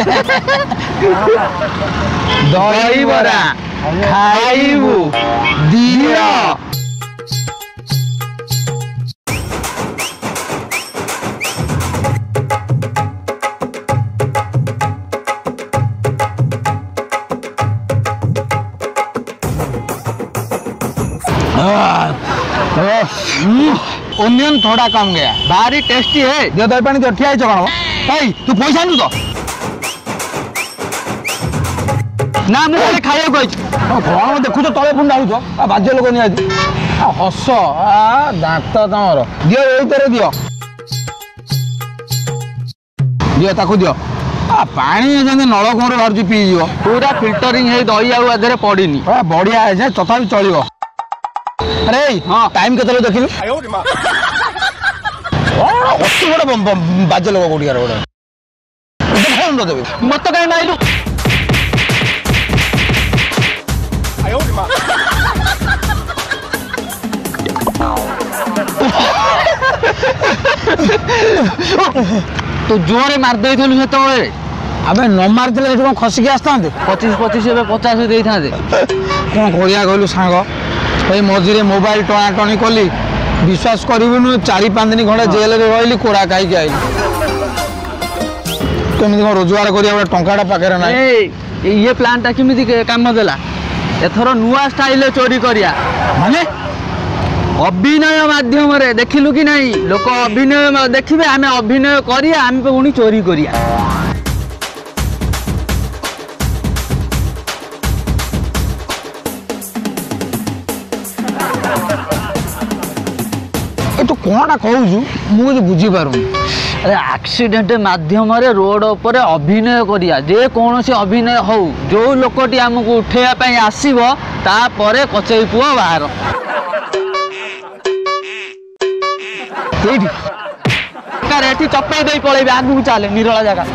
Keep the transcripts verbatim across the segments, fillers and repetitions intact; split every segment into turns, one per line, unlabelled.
दही बरा खाइबू दियो
ओनियन थोड़ा कम गया,
भारी टेस्टी है।
दियो दही पानी दियो। ठिया कौन भाई तू पैसा आनु तो
ना मुझे खाइए कोई
कौन देखु तो तले पुंडा हो बाज्य लोक नहीं हस दांत तमर दियो ये दियो दियो ताकू दियो पानी नल कूर बाहर पी
पूरा फिल्टरिंग है दही आधे पड़नी
बढ़िया है तथा चलो। अरे हाँ टाइम के देखिलु अति बड़ा बाज्य लोक कोटियार गोटे
मत कहीं माइलु तू जोरे मार दे
आबे न मारते कौन खसिकी आसता
पचीस पचीस पचास दे था
कौन करिया कहलु सांग भाई मझे मोबाइल टणा टणी कली विश्वास करूँ चार पाँच दिन खंडे जेल रही कोड़ा खाई आई कमी कौन रोजगार करा टाटा पाखे ना
ये प्लान टा किमी काम देला एथर नुआ स्टाइल चोरी करिया
माने
अभिनय माध्यम रे देखिलु कि नहीं लोक अभिनय देखिबे आमे अभिनय करिया आमे पुणी चोरी करिया
ए तो कोनटा कहू मुझे बुझी पारुनी
अरे एक्सीडेंट माध्यम रे रोड पर अभिनय करिया जे कौन सी अभिनय हो जो लोकटी आमको उठेया पई आसीबो ता परे कचई पुआ बाहर एठी चपे दे पळेबे आगु चले निरला जगह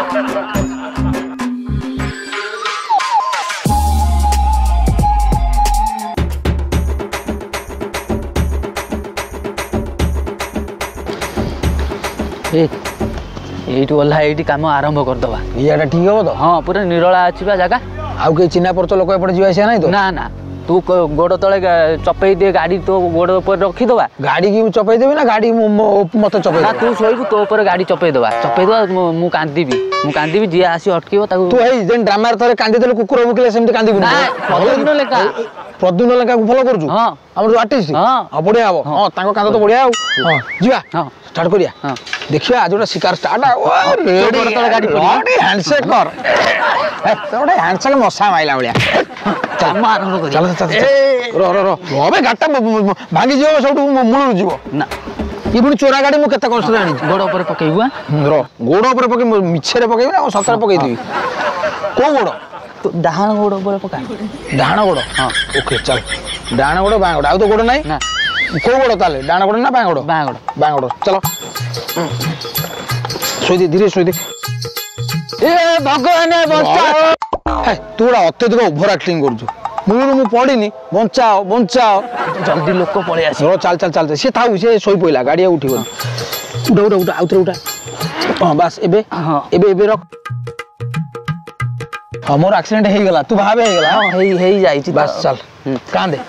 एठी ओला एठी काम आरंभ कर दबा
याडा ठीक हो तो
हां पूरा निरला अछि बा जगह
आउ के चिन्हा परच लोक एपटे जीवा से नहीं तो
ना ना तू गोड़ तले चपई दे गाड़ी तो गोड़ ऊपर रखी दबा
गाड़ी की चपई देबी ना गाड़ी मत चपई
ना तू सोइबू तो ऊपर गाड़ी चपई दबा चपई दबा मु कांदीबी मु कांदीबी जे आसी अटकीबो ताकू
तू हेई जेन ड्रामा रे कांदी देले कुकुर बुकले सेमते कांदीबू
ना प्रद्युम्न लेका
प्रद्युम्न लेका को फॉलो करजु
हां
हमर जो आर्टिस्ट हां बढ़िया हो हां ताको कांद तो बढ़िया हो हां जीवा हां स्टार्ट करिया हां देखिया आज ओटा शिकार स्टार्ट आ रेडी
गाड़ी
रेडी हैंडशेक कर ए तोडे हैंडशेक मसा माइला बलिया
चल आरंभ कर
चल चल रो रो रो अबे गाटा भांगी जीव सब मूल जीव
ना
ये पुणी चोरा गाड़ी मुझे केते कष्ट जानी
गोड़ ऊपर पकेइबा
रो गोड़ ऊपर पके मिछरे पकेइबा ना सतरे पकेइ देबी को गोड़
तो डाहाण गोड़ ऊपर पका
डाहाण गोड़ हां ओके चल डाहाण गोड़ बां गोड़ आ तो गोड़ नहीं
ना
को गोड़ ताले डाहाण गोड़ ना बां गोड़
बां गोड़
बां गोड़ चलो सोई दे धीरे सोई दे
ए भगवान बचाओ
हे तू बड़ा अत्यधिक ओवर एक्टिंग करजु मुलु मु पड़ीनी बंचाओ बंचाओ
जल्दी लोक पळे आसी
रो चल चल चल से थाउ से सोई पइला गाड़ी उठी गल उठा उठा उठा आउतरे उठा हां बस एबे हां एबे एबे रख हमर एक्सीडेंट हे गेला तू भाबे हे गेला
हां हेई हेई जाई छी
बस चल कांदे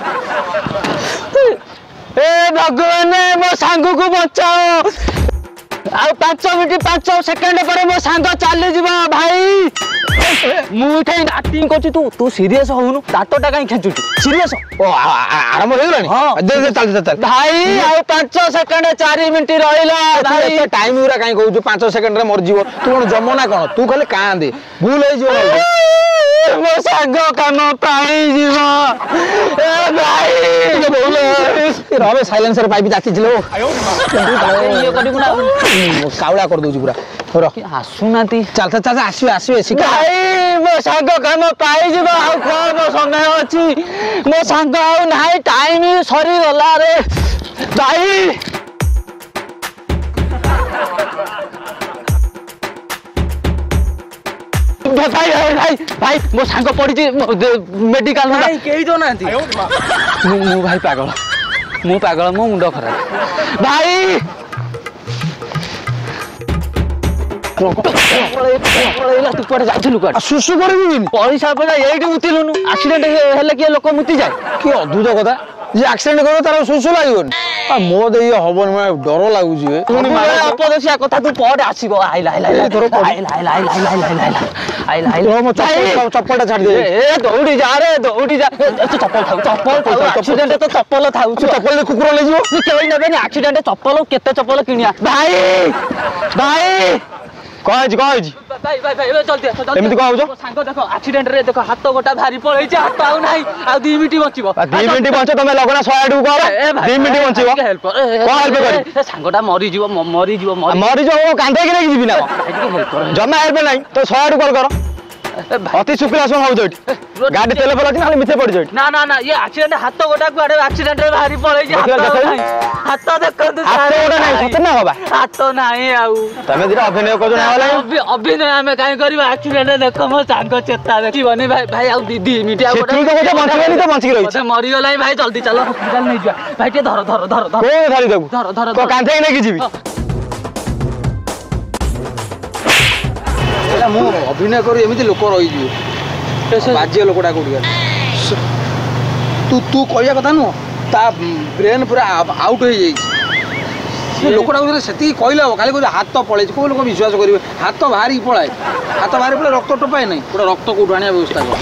ए भगवान मो सांगू को बचाओ आ पाँच मिनट पाँच सेकंड पर मो सांग चली जीवा भाई मुठे एक्टिंग करछु तू तू सीरियस होनु दांतटा काई खेचुछु सीरियस
ओ आराम हो गेलानी हां दे दे चल चल
भाई आ पाँच सेकंड चार मिनिट रहिला भाई
एते टाइम उरा काई कहू पाँच सेकंड रे मर जीवो तू कोन जमना कोन तू खाली कांदे भूल हो जीवो
मो सांग काम पाई जीवा ए भाई
बोल रबे साइलेंसर पाइप जाति छिलो
ये करिबु ना
कावड़ा कर दउछु पूरा रो
आसुनाती
चल चल चल आसु आसु शिका
भाई मो सांग काम पाई जीवा आ कोन समय अछि मो सांग आ नाही टाइम सरी गला रे भाई भाई भाई भाई मो सांग पड़ी मेडिकल में
केही तो नांती
मु भाई पागल मु पागल मो मुंड खराब भाई ପଳେଇଲା ତୁ କୁଆଡେ ଯାଇଥିଲୁ କୁଆଡେ
ସୁସୁ କରିବି
ପଇସା ପଇସା ଏଇଠି ମୁତିଲୁନୁ ଆକ୍ସିଡେଣ୍ଟ ହେଲେ କିଏ ଲୋକ ମୁତି ଯାଏ
କି ଅଦ୍ଭୁତ କଥା ଯେ ଆକ୍ସିଡେଣ୍ଟ କରିବ ତାର ସୁସୁ ଲାଗିବନି ମୋ ଦେଇ ହବନି ମାନେ ଡର ଲାଗୁଛି
ଅପଦଶିଆ କଥା ତୁ ପରେ ଆସିବ ଆଇଲା ଆଇଲା ଆଇଲା ଆଇଲା ଆଇଲା ଆଇଲା ଆଇଲା ଆଇଲା ଆଇଲା ଆଇଲା
ଚପଲଟା ଛାଡି ଦେ
ଏ ଦୌଡ଼ି ଯା ରେ ଦୌଡ଼ି ଯା ଚପଲ ଥାଉ ଚପଲ ଥାଉ ଆକ୍ସିଡେଣ୍ଟ ତ ଚପଲ ଥାଉ
ଚପଲରେ କୁକୁର ନେଇଯିବ
କେହି ନେବେନି ଆକ୍ସିଡେଣ୍ଟ ଚପଲ କେତେ ଚପଲ କିଣିଆ ଭାଇ ଭାଇ
କଣ ହେଇଛି କଣ ହେଇଛି
ଭାଇ ଭାଇ ଭାଇ ଜଲ୍ଦି ଆସ ଜଲ୍ଦି
ଏମିତି କଣ ହଉଛ
ସାଙ୍ଗ ଦେଖ ଆକ୍ସିଡେଣ୍ଟ ରେ ଦେଖ ହାତ ଗୋଟା ଭାରି ପଳେଇଛି ହାତ ଆଉ ନାହିଁ ଆଉ ଦି ମିନିଟ୍ ବଞ୍ଚିବ
ଦି ମିନିଟ୍ ବଞ୍ଚ ତମେ ଲଗଣା ଶହେ ଆଡକୁ କହ ଦି ମିନିଟ୍ ବଞ୍ଚିବ କଣ ହେଲ୍ପ କରିବି
ସାଙ୍ଗଟା ମରିଯିବ ମରିଯିବ
ମରିଯିବ କାନ୍ଧେଇକି ନେଇକି ଯିବି ନା ଜମା ହେଲ୍ପ ନାହିଁ ତ ଶହେ ଆଡକୁ କଲ୍ କର ଅତି ଶୁକ୍ଲା ସମୟ ହଉଛ ଏଠି ଗାଡି ତେଲ ପଡିଛି ନହେଲେ ମିଥେ ପଡିଛ ଏଠି
ନା ନା ନା ଇଏ ଆକ୍ସିଡେଣ୍ଟ ହାତ ଗୋଟା କୁଆଡେ ଆକ୍ସିଡେଣ୍ଟ ରେ ବାହାରି ପଳେଇଛି ହାତ ଦେଖନ୍ତୁ
ହାତ ଗୋଟା ନାହିଁ ସତ ନା ହବା
ହାତ ନାହିଁ ଆଉ
ତମେ ଦିଟା ଅଭିନୟ କରୁଛ ନା
ଅଭିନୟ ଆମେ କାହିଁ କରିବା ଆକ୍ସିଡେଣ୍ଟ ଦେଖ ମୋ ସାଙ୍ଗ ଚେତା ଦେଖିବନି ଭାଇ ଭାଇ ଆଉ ଦିଦି ମିଟି ଆଉ
ବଞ୍ଚିବନି ତ ବଞ୍ଚିକି ରହିଛି
ମରିଗଲାଣି ଭାଇ ଜଲ୍ଦି ଚାଲ ହସ୍ପିଟାଲ ନେଇଯିବା ଭାଇ ଟିକେ ଧର ଧର ଧର ଧର
ଧରି ଦେବୁ
ଧର ଧର
କାନ୍ଥେଇ ନେଇକି ଯିବି ମୁଁ ଅଭିନୟ କରି ଏମିତି ଲୋକ ରହିଯିବେ ବାଜ୍ୟ ଲୋକଟା କୋଉଠି ତୁ ତୁ କହିବା କଥା ନୁହଁ ତା ବ୍ରେନ୍ ପୁରା ଆଉଟ୍ ହେଇଯାଇଛି ସେ ଲୋକଟାକୁ ସେତିକି କହିଲେ ହବ ଖାଲି କହୁଛି ହାତ ପଳେଇଛି କୋଉ ଲୋକ ବିଶ୍ୱାସ କରିବେ ହାତ ବାହାରିକି ପଳାଏ ହାତ ବାହାରି ପଳାଏ ରକ୍ତ ଟୋପାଏ ନାହିଁ ଗୋଟେ ରକ୍ତ କୋଉଠୁ ଆଣିବା ବ୍ୟବସ୍ଥା କର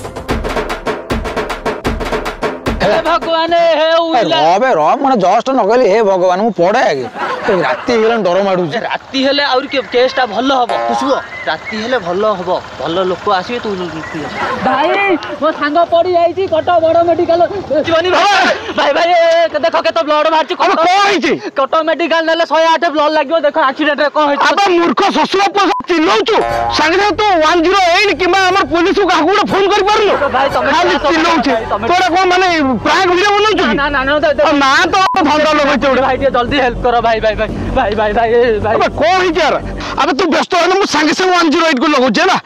ଭଗବାନ
ରବେ ର ମାନେ ଜଷ୍ଟ ନ କହିଲି ହେ ଭଗବାନ ମୁଁ ପଢେ ଆଗେ ରାତି ହେଇଗଲାଣି ଡର ମାଡୁଛି
ରାତି ହେଲେ ଆହୁରି କେସ୍ ଟା ଭଲ ହବ ତୁ ଶୁଭ ରାତି ହେଲେ ଭଲ ହବ ଭଲ ଲୋକ ଆସିବେ ତୁ ଭାଇ ମୋ ସାଙ୍ଗ ପଡି ଯାଇଛି କଟକ ବଡ ମେଡିକାଲ ଭାଇ ଭାଇ ଦେଖ କେତେ ବ୍ଲଡ ବାହାରିଛି କଣ ହେଇଛି କଟକ ମେଡିକାଲ ନେଲେ ଶହେ ଆଠ ବ୍ଲଡ ଲାଗିବ ଦେଖ ଆକ୍ସିଡେଣ୍ଟ ରେ କଣ ହେଇଛି
ମୂର୍ଖ ଶ୍ୱଶୁର ଚିଲଉଛୁ ସାଙ୍ଗେ ସାଙ୍ଗେ ତୁ ୱାନ୍ ଜିରୋ ଏଇଟ୍ କିମ୍ବା ଆମର ପୋଲିସକୁ କାହାକୁ ଗୋଟେ ଫୋନ କରିପାରୁନୁ
ଭାଇ ତମେ
ଚିଲଉଛୁ ତୋର କଣ ମାନେ ପ୍ରାୟ ଭିଡିଓ ବନଉଛୁ
ନା ନା ନା
ନା ତ ଧନ୍ଦା ଲଗେଇଛୁ ଗୋଟେ
ଭାଇ ଟିକେ ଜଲ୍ଦି ହେଲ୍ପ କର ଭାଇ ଭାଇ ଭାଇ ଭାଇ ଭାଇ ଭାଇ ଭାଇ
କଣ ହେଇଛି ଆରେ ଆବେ ତୁ ବ୍ୟସ୍ତ ହେଲେ ମୁଁ ସାଙ୍ଗେ ସାଙ୍ଗେ ୱାନ୍ ଜିରୋ ଏଇଟ୍ କୁ ଲଗାଉଛି ହେଲା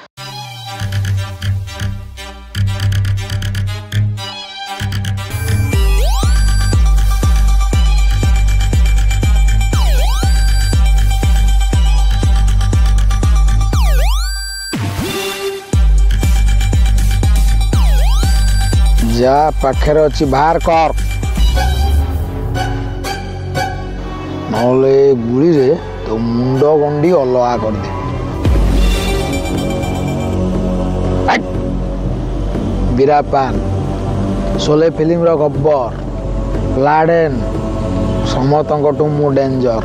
যা পাখের অছি বাহার কর নহলে গুড়িরে তো মুন্ড গন্ডি অলগা করদে বিরা পান সোলে ফিল্ম র গব্বর লাডেন সমতଙ୍କଠୁ ମୁଁ ଡେଞ୍ଜର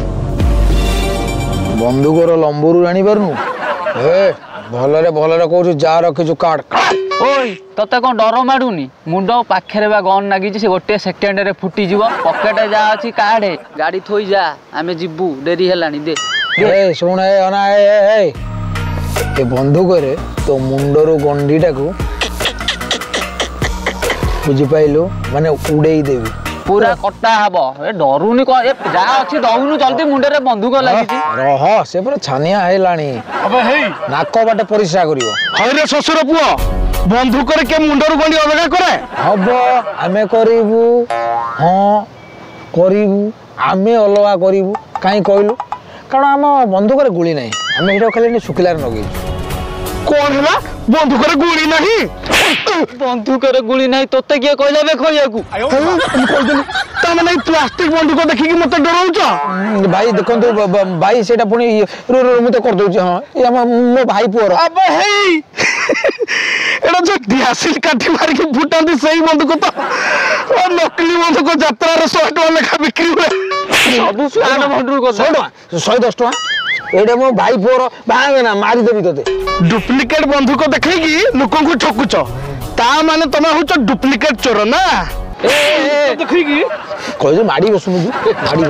ବନ୍ଧୁକର ଲମ୍ବରୁ ଜାଣିପାରୁନୁ ଏ ଭଲରେ ଭଲରେ କହୁଛୁ ଯାହା ରଖିଛୁ କାଟ
ଓଇ ତତେ କଣ ଡର ମାଡୁନି ମୁଣ୍ଡ ପାଖରେ ବା ଗନ୍ ଲାଗିଛି ସେ ଗୋଟେ ସେକେଣ୍ଡରେ ଫୁଟିଯିବ ପକେଟରେ ଯାହା ଅଛି କାଢେ ଗାଡି ଥୋଇ ଯା ଆମେ ଯିବୁ ଡେରି ହେଲାଣି ଦେ
ଏ ଶୁଣ ଏ ଅନା ଏ ଏ ଏ ବନ୍ଧୁକରେ ତୋ ମୁଣ୍ଡରୁ ଗଣ୍ଡିଟାକୁ ବୁଝିପାଇଲୁ ମାନେ ଉଡେଇ ଦେବି
ପୁରା କଟା ହବ ଏ ଡରୁନି କଣ ଏ ଯାହା ଅଛି ଦଉନୁ ଜଲ୍ଦି ମୁଣ୍ଡରେ ବନ୍ଧୁକ ଲାଗିଛି
ରହ ସେ ପୁରା ଛାନିଆ ହେଇଲାଣି
अबे हेई
ନାକ ବାଟେ ପରିସ୍ରା କରିବ
ହଇରେ ଶ୍ୱଶୁର ପୁଅ ବନ୍ଧୁକରେ କେ ମୁଣ୍ଡରୁ ଗଣ୍ଡି ଅଲଗା କରେ
ହବ ଆମେ କରିବୁ ହଁ କରିବୁ ଆମେ ଅଲଗା କରିବୁ କାହିଁ କହିଲୁ କାରଣ ଆମ ବନ୍ଧୁକରେ ଗୁଳି ନାହିଁ ଆମେ ଏଇଟା ଖାଲି ଶୁଖିଲାରେ ଲଗେଇଛୁ
କଣ ହେଲା ବନ୍ଧୁକରେ ଗୁଳି ନାହିଁ
ବନ୍ଧୁକରେ ଗୁଳି ନାହିଁ ତତେ କିଏ କହିଲା ବେ କହିବାକୁ
କହିଦେଲି ତାମାନେ ପ୍ଲାଷ୍ଟିକ ବନ୍ଧୁକ ଦେଖିକି ମତେ ଡରଉଛ
ଭାଇ ଦେଖନ୍ତୁ ଭାଇ ସେଇଟା ପୁଣି ମୁଁ ତ କରିଦଉଛି ହଁ ଏ ଆମ ମୋ ଭାଇ ପୁଅର
अबे हेई एड़ा जो दियासिल काठी मारिकी फुटांती सही बंधुक तो ओ नकली बंधुक यात्रा सौ टका लेखा बिक्री हुए
ସବୁ ପ୍ଲାନ ବନ୍ଧୁକ
ଶହେ ଦଶ ଟଙ୍କା ଏଇଟା ମୋ ଭାଇ ପୁଅର ବାହାगे ନା ମାରିଦେବି ତତେ
डुप्लिकेट बंधुक देखैकी लोकन को ठकुच ता माने तमे होच डुप्लिकेट चोर ना
ଏ
देखैकी
କହିଛୁ ମାଡ଼ି ବସୁନୁ ମାଡ଼ି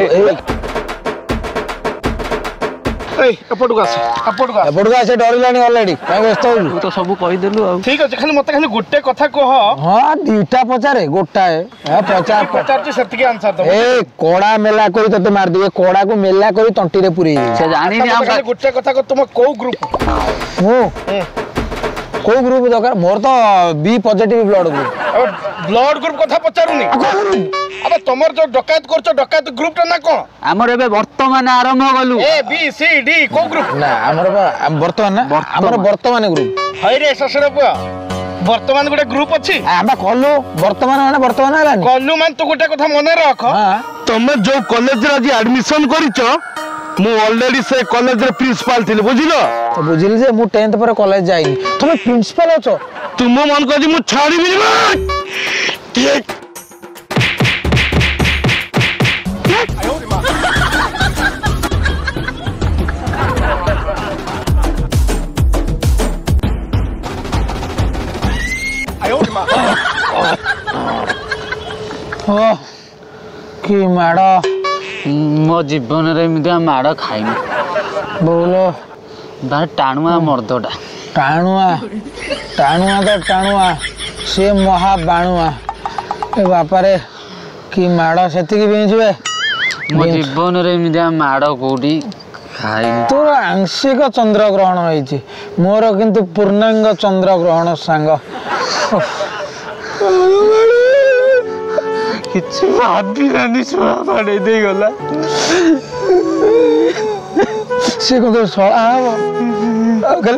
ए एपटको आस एपटको आस
ଏପଟକୁ ଆସେ ଡରିଲାଣି ଅଲରେଡି କାଇଁ ବ୍ୟସ୍ତ ହଉଛୁ
ତୁ ତ ସବୁ କହିଦେଲୁ ଆଉ
ठीक अछि खाली मते खाली गुट्टे कथा कह
ହଁ ଦିଟା ପଚାରେ ଗୋଟାଏ ପଚାର
पचारची सेतिके आंसर दो
ଏ କଡା ମେଲା କରି ତତେ ମାରିଦେବି କଡାକୁ ମେଲା କରି ତଣ୍ଟିରେ ପୁରେଇ ଦେବି
ସେ ଜାଣିନି ଆମ
खाली गुट्टे कथा को तुम को ग्रुप
ମୁଁ କୋଉ ଗ୍ରୁପ ଦରକାର? ମୋର ତ B positive blood group.
Blood group କଥା ପଚାରୁନି। আবে তোমার যে ডকায়ত করছো ডকায়ত গ্রুপটা না কোন?
আমার এবে বর্তমানে আরম্ভ কলু
এ বি সি ডি কো গ্রুপ?
না আমার বর্তমান না আমার বর্তমান গ্রুপ।
হাই রে শ্বশুর পুয়া বর্তমান গোটে গ্রুপ আছে
আমরা কলু বর্তমান মানে বর্তমান হেলানি
কলু মান তো গোটে কথা মনে রাখ তুমি যে কলেজে আজ আডমিশন করিছ মু অলরেডি সে কলেজের প্রিন্সিপাল থিলি বুঝিল?
তো বুঝিলি যে মু টেন্থ পরে কলেজ যাইনি তুমি প্রিন্সিপাল আছো
তুমি মন কজি মু ছাড়িবি না ঠিক
ओ कि माड़
मो जीवन रे एमितिया माड़ खाइनी
बोलो
भाई टाणुआ मर्दटा
टाणुआ टाणुआ तो टाणुआ से महा बाणुआ ए बापा रे कि माड़ सेति की बेंचबे
मो जीवन रे एमितिया माड़ कोडी खाइनी
तोर आंशिक चंद्र ग्रहण होइछि मोर किंतु पूर्णांग चंद्र ग्रहण सांग
किसी भाभी रानी छुआ पड़े दे गला
से को तो सोला हबो अगल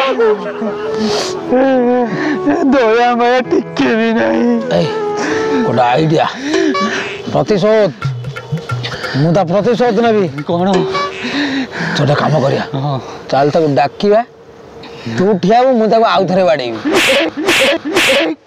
दोया माया टिके भी नहीं
ए गोटा आइडिया प्रतिशोध मुदा प्रतिशोध नेबी
कोन
छोटा काम करिया चल तक डाकिबा तू ठियाबो मु ताको आउ थरे बाडेबी